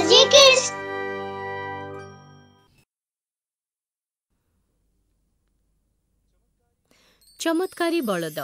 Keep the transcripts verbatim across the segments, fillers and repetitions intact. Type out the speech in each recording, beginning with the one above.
RJ kids. चमत्कारी बलद।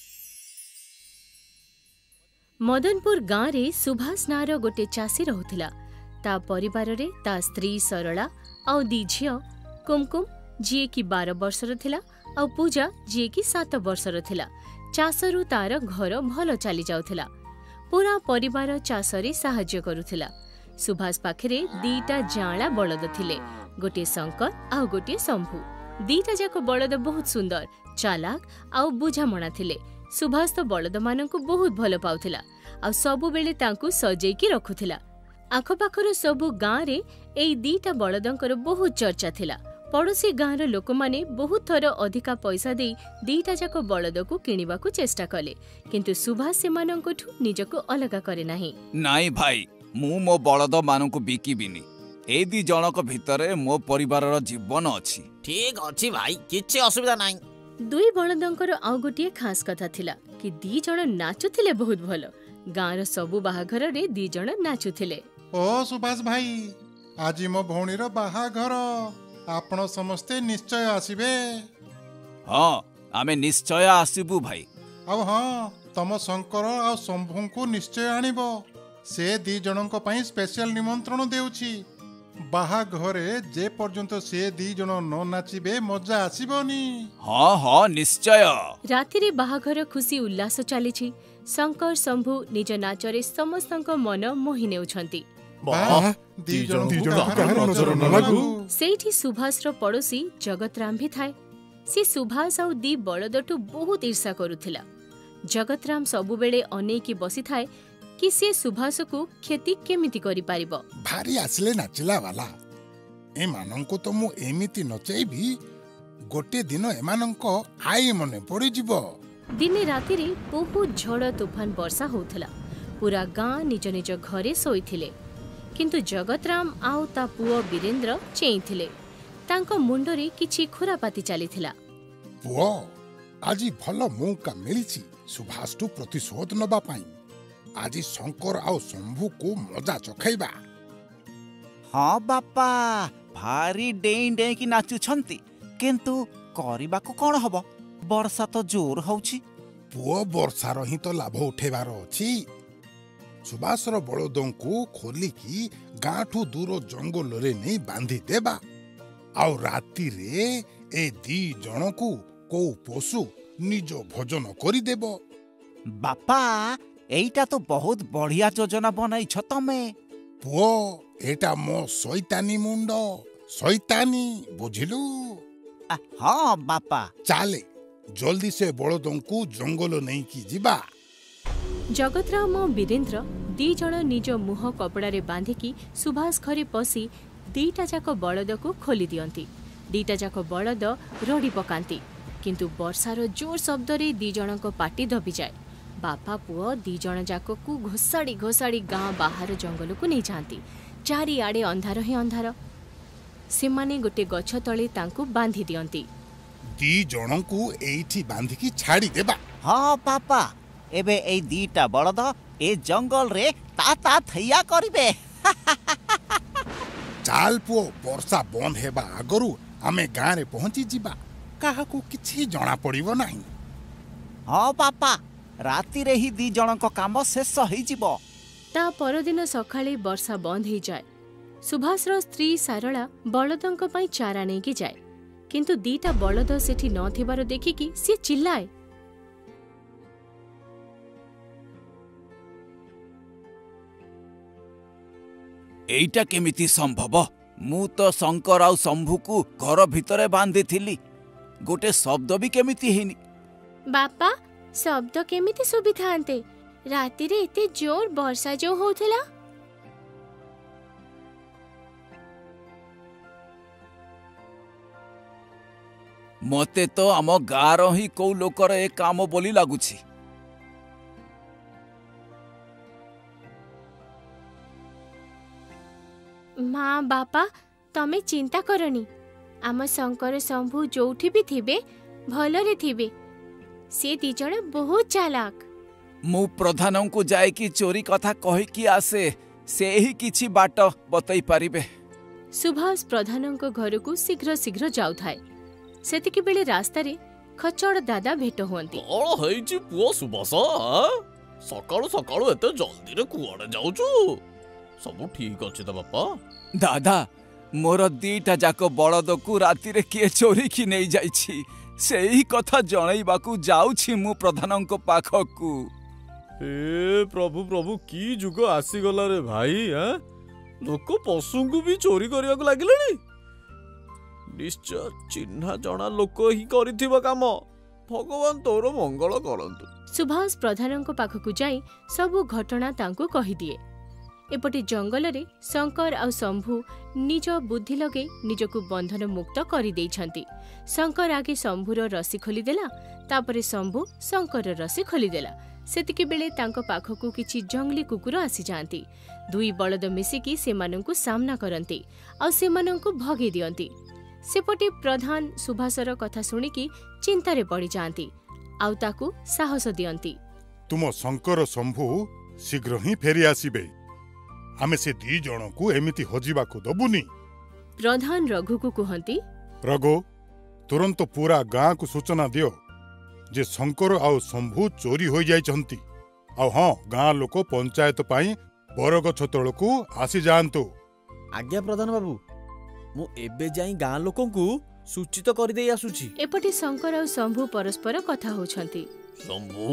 मदनपुर गाँव रे सुभाष नार गोटे चाषी रहुथिला। ता परिवार रे ता स्त्री सरला आउ दी झियो कुमकुम जी की बारह वर्षर थिला आउ पूजा जी की सात वर्षर थिला। चाषरु तार घर भल चली जाउथिला। पूरा परिवार चाषरे साहाय्य करुथिला। सुभाष पाखरे दीटा जांला बलद थिले, गोटे शंकर आउ गोटे शंभु। दीटा जाक बलद बहुत सुंदर चालाक आउ बुझामणा थिले। सुभाष तो बलद मानकु बहुत भल पाउथिला आउ सबु बेले तांकु सजेकी रखुथिला। आखपाखर सबु गाँव रे एई दीटा बलदंकर बहुत चर्चा थिला। पड़ोसी गाँव लोक माने बहुत थर अधिका पैसा दे दीटा जाक बलद को किनिबाकु चेष्टा कले, किंतु सुभाष सेमानंकठु निजको अलगा करे नाही। नाई भाई, मु मो बलद मानकु बिकिबिनी। ए दी जनक भितरे मो परिवारर जीवन अछि। ठीक अछि भाई, किछि असुविधा नाही। दुई बलदंकर आउ गोटिए खास कथा थिला कि दी जण नाचुथिले बहुत भल। गाँवर सबु बाहाघर रे दी जण नाचुथिले। ओ सुभाष भाई, आज मो भौणीर बाहाघर, आपण समस्ते निश्चय आसीबे। हाँ, आमे निश्चय आसीबु भाई। अब हाँ, तम शंकर आ शंभु को निश्चय आनिबो। से दी जनक पई स्पेशल निमंत्रण देउछि। बाहाघरे जे पर्यंत से दी जन न नाचिबे मजा आसीबोनी। हाँ हाँ निश्चय। राति रे बाहाघर खुशी उल्लास चलीछि। शंकर शंभु निज नाचरे समस्तक मन मोहि नेउछंती। सेठी सुभाष रो पड़ोसी जगतराम भी थाए। से सुभाष आउ दी बलदटू बहुत ईर्षा करुथिला। जगतराम सबु बेले अनेकी बसी थाए कि से सुभाष को खेती केमिति करि पारिबो। भारी आसले नाचिला वाला ए मानंको तो मु एमिति नचै भी गोटे दिन ए मानंको आई मने पड़ी जिवो। दिने राति रे बहुत झड़ तूफान वर्षा होउथला। पूरा गाँ निज निज घरे सोइथिले, किंतु जगतराम आउ ता पुओ वीरेंद्र चेइथिले। तांको मुंडरे किछि खुरापाती चलीथिला। पुओ, आजी भलो मौका मिलिछि सुभाष टू प्रतिशोध नबा पाई। आज शंकर आउ शंभु को मजा चखैबा। हाँ बापा, भारी डेई डेई की नाचुछंती, किंतु करिबा को कोन हबो? वर्षा तो जोर होउछि। पुओ, वर्षार ही तो लाभ उठेबार अछि। सुभाषर बलदंकु खोलिकी गाँठू दूर जंगल रे नहीं बांधी देबा। आउ राति रे ए दी जनकु को पशु निज भोजन करि देबो। बापा, एइटा तो बहुत बढ़िया योजना बनाइछ तमे। पुओ, एटा मो शैतानी मुंड, शैतानी बुझिलु? हाँ बापा। चाले जल्दी से बलदंकु जंगल नहीं की जिबा। जगतराम और वीरेंद्र दी जण निज मुह कपड़ा रे बांधिकी सुभाष घरे पसी दीटा जाक बलद को खोली दियंती। दीटा जाक बलद रड़ी पकांती, किंतु वर्षार जोर शब्द रे दी जणक पाटी दबी जाए। बापा पुओ दी जण जाक को घोषाड़ी घोषाड़ी गाँ बाहर जंगल को नहीं जाती। चारि आड़े अंधार ही अंधार। सेमाने गोटे गछ तले तांकु बांधी दियंती। दी जनकु एइठी बांधिकी छाड़ी देबा। हाँ पापा, एबे ए दीटा बलद ए जंगल रे ता ता थैया करिबे। चाल पुओ, वर्षा बंद हेबा आगरु आमे गाँ रे पहुंची जिबा। काहाकू किछि जणा पड़िबो नाही। हाँ पापा, राति रे ही दी जनक काम शेष होई जिवो। ता परदिन सकाळे वर्षा बंद हो जाए। सुभाषर स्त्री सारला बलदंक पई चारा नेकी जाए, किंतु दीटा बलद सेठी न थिबार देखिकी सी चिल्लाए। एइटा केमिति संभव? मु तो शंकर आउ शंभु को घर भितरे बांधी थिली, गोटे शब्द भी केमिति हेनी। बापा, शब्द केमिति सुबि थांते? राति रे एते जोर वर्षा जो होथला। मते तो आम गाँर ही कौ लोकर ए काम बोली लागुछि। माँ बापा, तमे चिंता करनी। आम शंकर शंभु जोठी भी थिबे भलरे थिबे। से दी जण बहुत चालाक। मु प्रधान को जाए कि चोरी कथा कहि कि आसे, से ही किछि बाट बतई पारिबे। सुभाष प्रधानଙ୍କ ଘରକୁ ଶୀଘ୍ର ଶୀଘ୍ର ଯାଉଥାଏ। ସେତିକି ବେଳେ ରାସ୍ତାରେ ଖଚଡ଼ ଦାଦା ଭେଟ ହୁଅନ୍ତି। କଣ ହେଇଛି ପୁଅ ସୁବାସ? ସକାଳୁ ସକାଳୁ ଏତେ ଜଲ୍ଦିରେ କୁଆଡେ ଯାଉଛୁ? ସବୁ ଠିକ ଅଛି ତ ବାପା? ଦାଦା, ମୋର ଦିଟା ଯାକ ବଳଦକୁ ରାତିରେ କିଏ ଚୋରିକି ନେଇ ଯାଇଛି। ସେଇ କଥା ଜଣେଇବାକୁ ଯାଉଛି ମୁଁ ପ୍ରଧାନଙ୍କ ପାଖକୁ। ଏ ପ୍ରଭୁ ପ୍ରଭୁ, କି ଯୁଗ ଆସିଗଲା ରେ ଭାଇ! ଲୋକ ପଶୁଙ୍କୁ ବି ଚୋରି କରିବାକୁ ଲାଗିଲେଣି। ନିଶ୍ଚୟ ଚିହ୍ନା ଜଣା ଲୋକ ହିଁ କରିଥିବ କାମ। ଭଗବାନ ତୋର ମଙ୍ଗଳ କରନ୍ତୁ। ସୁଭାଷ ପ୍ରଧାନଙ୍କ ପାଖକୁ ଯାଇ ସବୁ ଘଟଣା ତାଙ୍କୁ କହିଦିଏ। ଏପଟେ ଜଙ୍ଗଲରେ ଶଙ୍କର ଆଉ ଶମ୍ଭୁ ନିଜ ବୁଦ୍ଧି ଲଗେଇ ନିଜକୁ ବନ୍ଧନ ମୁକ୍ତ କରିଦେଇଛନ୍ତି। ଶଙ୍କର ଆଗେ ଶମ୍ଭୁର ରସି ଖୋଲିଦେଲା, ତାପରେ ଶମ୍ଭୁ ଶଙ୍କର ରସି ଖୋଲିଦେଲା। ସେତିକି ବେଳେ ତାଙ୍କ ପାଖକୁ କିଛି ଜଙ୍ଗଲି କୁକୁର ଆସିଯାଆନ୍ତି। ଦୁଇ ବଳଦ ମିଶିକି ସେମାନଙ୍କୁ ସାମ୍ନା କରନ୍ତି ଆଉ ସେମାନଙ୍କୁ ଭଗେଇ ଦିଅନ୍ତି। ସେପଟେ ପ୍ରଧାନ ସୁଭାଷର କଥା ଶୁଣିକି ଚିନ୍ତାରେ ପଡ଼ିଯାଆନ୍ତି ଆଉ ତାକୁ ସାହସ ଦିଅନ୍ତି। ତୁମ ଶଙ୍କର ଶମ୍ଭୁ ଶୀଘ୍ର ହିଁ ଫେରି ଆସିବେ। ଆମେ ସେ ଦି ଜଣକୁ ଏମିତି ହଜିବାକୁ ଦବୁନି। ପ୍ରଧାନ ରଘୁକୁ କୁହନ୍ତି, ରଘୁ, ତୁରନ୍ତ ପୁରା ଗାଁକୁ ସୂଚନା ଦିଅ ଯେ ଶଙ୍କର ଆଉ ଶମ୍ଭୁ ଚୋରି ହୋଇଯାଇଛନ୍ତି। ଆଉ ହଁ, ଗାଁ ଲୋକ ପଞ୍ଚାୟତ ପାଇଁ ବରଗଛ ତଳକୁ ଆସିଯାଆନ୍ତୁ। ଆଜ୍ଞା ପ୍ରଧାନ ବାବୁ, ମୁଁ ଏବେ ଯାଇ ଗାଁ ଲୋକଙ୍କୁ ସୂଚିତ କରିଦେଇ ଆସୁଛି। ଏପଟେ ଶଙ୍କର ଆଉ ଶମ୍ଭୁ ପରସ୍ପର କଥା ହେଉଛନ୍ତି। ଶମ୍ଭୁ,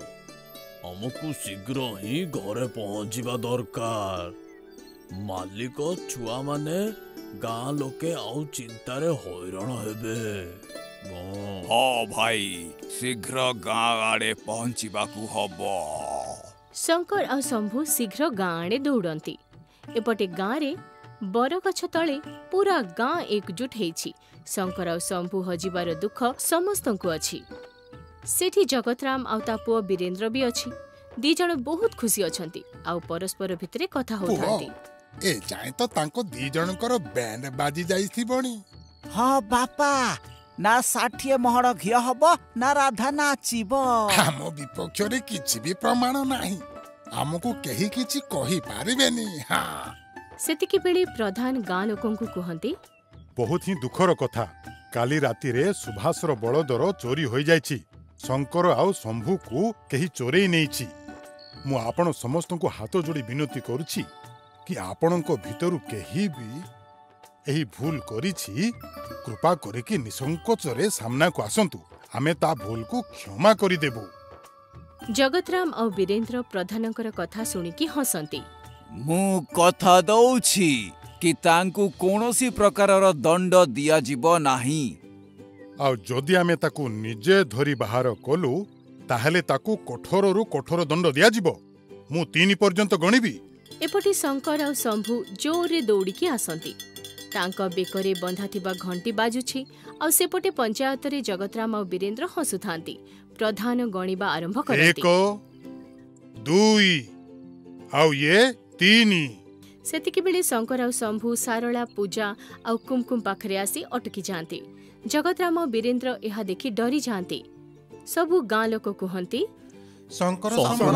ଆମକୁ ଶୀଘ୍ର ହିଁ ଘରେ ପହଞ୍ଚିବା ଦରକାର। ମାଲିକ, ଛୁଆମାନେ, ଗାଁ ଲୋକେ ଆଉ ଚିନ୍ତାରେ ହଇରାଣ ହେବେ। ହଁ ଭାଇ, ଶୀଘ୍ର ଗାଁ ଆଡେ ପହଞ୍ଚିବାକୁ ହବ। ଶଙ୍କର ଆଉ ଶମ୍ଭୁ ଶୀଘ୍ର ଗାଁ ଆଡେ ଦୌଡନ୍ତି। ଏପଟେ ଗାଁରେ ବରଗଛ ତଳେ ପୁରା ଗାଁ ଏକଜୁଟ ହେଇଛି। ଶଙ୍କର ଆଉ ଶମ୍ଭୁ ହଜିବାର ଦୁଃଖ ସମସ୍ତଙ୍କୁ ଅଛି। ସେଠି ଜଗତରାମ ଆଉ ତା ପୁଅ ବୀରେନ୍ଦ୍ର ବି ଅଛି। ଦି ଜଣ ବହୁତ ଖୁସି ଅଛନ୍ତି ଆଉ ପରସ୍ପର ଭିତରେ କଥା ହଉଥାନ୍ତି। ଏ ଯାଏ ତ ତାଙ୍କ ଦି ଜଣଙ୍କର ବ୍ୟାଣ୍ଡ ବାଜି ଯାଇଥିବଣି। ହଁ ବାପା, ନା ଷାଠିଏ ମହଣ ଘିଅ ହବ ନା ରାଧା ନାଚିବ। ଆମ ବିପକ୍ଷରେ କିଛି ବି ପ୍ରମାଣ ନାହିଁ। ଆମକୁ କେହି କିଛି କହିପାରିବେନି। ସେତିକି ବେଳେ ପ୍ରଧାନ ଗାଁ ଲୋକଙ୍କୁ କୁହନ୍ତି, ବହୁତ ହିଁ ଦୁଃଖର କଥା। କାଲି ରାତିରେ ସୁଭାଷର ବଳଦର ଚୋରି ହୋଇଯାଇଛି। ଶଙ୍କର ଆଉ ଶମ୍ଭୁକୁ କେହି ଚୋରେଇ ନେଇଛି। ମୁଁ ଆପଣ ସମସ୍ତଙ୍କୁ ହାତ ଯୋଡ଼ି ବିନତି କରୁଛି କି ଆପଣଙ୍କ ଭିତରୁ କେହି ବି ଏହି ଭୁଲ କରିଛି, କୃପା କରିକି ନିସଂକୋଚରେ ସାମ୍ନାକୁ ଆସନ୍ତୁ। ଆମେ ତା ଭୁଲକୁ କ୍ଷମା କରିଦେବୁ। ଜଗତରାମ ଆଉ ବୀରେନ୍ଦ୍ର ପ୍ରଧାନଙ୍କର କଥା ଶୁଣିକି ହସନ୍ତି। ମୁଁ କଥା ଦଉଛି କି ତାଙ୍କୁ କୌଣସି ପ୍ରକାରର ଦଣ୍ଡ ଦିଆଯିବ ନାହିଁ। ଆଉ ଯଦି ଆମେ ତାକୁ ନିଜେ ଧରି ବାହାର କଲୁ, ତାହେଲେ ତାକୁ କଠୋରରୁ କଠୋର ଦଣ୍ଡ ଦିଆଯିବ। ମୁଁ ତିନି ପର୍ଯ୍ୟନ୍ତ ଗଣିବି। ଏପଟେ ଶଙ୍କର ଆଉ ଶମ୍ଭୁ ଜୋରରେ ଦୌଡ଼ିକି ଆସନ୍ତି। ତାଙ୍କ ବେକରେ ବନ୍ଧାଥିବା ଘଣ୍ଟି ବାଜୁଛି ଆଉ ସେପଟେ ପଞ୍ଚାୟତରେ ଜଗତରାମ ଆଉ ବୀରେନ୍ଦ୍ର ହସୁଥାନ୍ତି। ପ୍ରଧାନ ଗଣିବା ଆରମ୍ଭ କରନ୍ତି। ଏକ, ଦୁଇ, ଆଉ ଇଏ ତିନି। ସେତିକିବେଳେ ଶଙ୍କର ଆଉ ଶମ୍ଭୁ ସାରଳା, ପୂଜା ଆଉ କୁମକୁମ ପାଖରେ ଆସି ଅଟକି ଯାଆନ୍ତି। ଜଗତରାମ ଆଉ ବୀରେନ୍ଦ୍ର ଏହା ଦେଖି ଡରି ଯାଆନ୍ତି। ସବୁ ଗାଁ ଲୋକ କୁହନ୍ତି, ଶଙ୍କର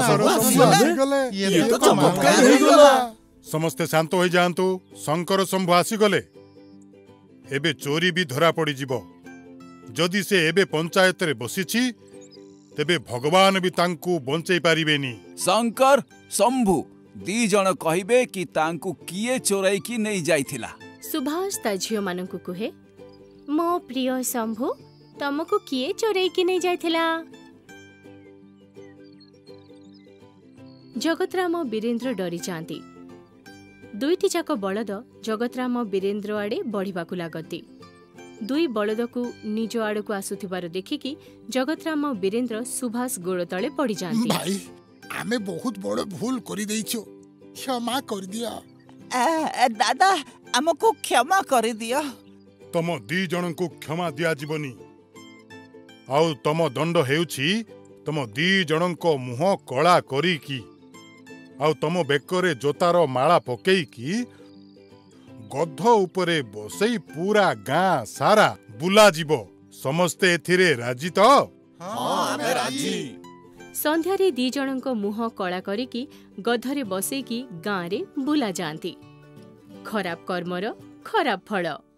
ସମସ୍ତେ ଶାନ୍ତ ହୋଇଯାଆନ୍ତୁ। ଶଙ୍କର ଶମ୍ଭୁ ଆସିଗଲେ। ଏବେ ଚୋରି ବି ଧରା ପଡ଼ିଯିବ। ଯଦି ସେ ଏବେ ପଞ୍ଚାୟତରେ ବସିଛି, ତେବେ ଭଗବାନ ବି ତାଙ୍କୁ ବଞ୍ଚେଇ ପାରିବେନି। ଶଙ୍କର, ଶମ୍ଭୁ ଦି ଜଣ କହିବେ କି ତାଙ୍କୁ କିଏ ଚୋରାଇକି ନେଇ ଯାଇଥିଲା। ସୁଭାଷ ତା ଝିଅମାନଙ୍କୁ କୁହେ, ମୋ ପ୍ରିୟ ଶମ୍ଭୁ, ତମକୁ କିଏ ଚୋରେଇକି ନେଇ ଯାଇଥିଲା? ଜଗତରାମ ବୀରେନ୍ଦ୍ର ଡରି ଯାଆନ୍ତି। ଦୁଇଟି ଯାକ ବଳଦ ଜଗତରାମ ବୀରେନ୍ଦ୍ର ଆଡ଼େ ବଢ଼ିବାକୁ ଲାଗନ୍ତି। ଦୁଇ ବଳଦକୁ ନିଜ ଆଡ଼କୁ ଆସୁଥିବାର ଦେଖିକି ଜଗତରାମ ବୀରେନ୍ଦ୍ର ସୁଭାଷ ଗୋଡ଼ ତଳେ ପଡ଼ିଯାଆନ୍ତି। ଭାଇ, ଆମେ ବହୁତ ବଡ଼ ଭୁଲ କରିଦେଇଛୁ, କ୍ଷମା କରିଦିଅ। ଦାଦା, ଆମକୁ କ୍ଷମା କରିଦିଅ। ତମ ଦି ଜଣଙ୍କୁ କ୍ଷମା ଦିଆଯିବନି। ଆଉ ତମ ଦଣ୍ଡ ହେଉଛି ତମ ଦି ଜଣଙ୍କ ମୁହଁ କଳା କରିକି ଆଉ ତମ ବେକରେ ଜୋତାର ମାଳା ପକେଇକି ଗଧ ଉପରେ ବସେଇ ପୁରା ଗାଁ ସାରା ବୁଲାଯିବ। ସମସ୍ତେ ଏଥିରେ ରାଜି ତ? संध्यारे दी जनक मुह कला करिकी गधरे बसेकी गाँरे बुला जाती। खराब कर्मर खराब फल।